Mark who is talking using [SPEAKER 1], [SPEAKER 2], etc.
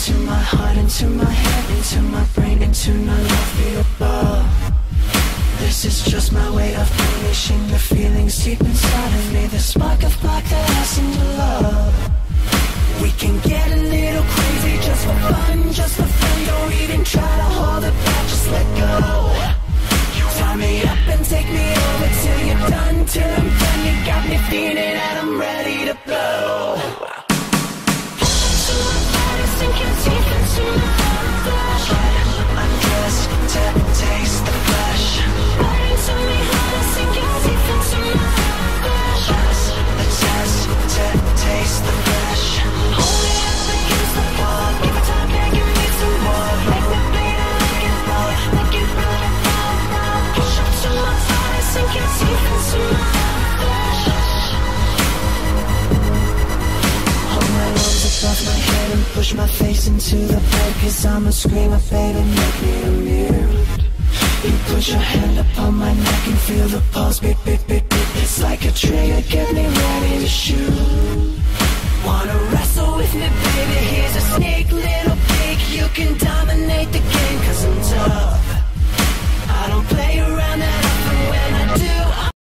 [SPEAKER 1] into my heart, into my head, into my brain, into my love beat above. This is just my way of unleashing the feelings deep inside of me, the spark of black that I seem to love. We can get a little crazy just for fun, just for fun. Don't even try to hold it back, just let go. Tie me up and take me over till you're done, till I'm done. You got me feeling that I'm ready to blow. Into my body, sink your teeth into my flesh. Undress to taste the flesh. Biting to me harder, sink your teeth into my flesh. Pass the test to taste the flesh. Hold me up against the wall, give it time, yeah, give me some more. Make me bleed, I like it raw, make it raw. Push up to my body, sink your teeth into my flesh. Hold my arms above my head and push my face into the bed, 'cause I'm a screamer, baby, make me immune. You put your hand upon my neck and feel the pulse beat, beat,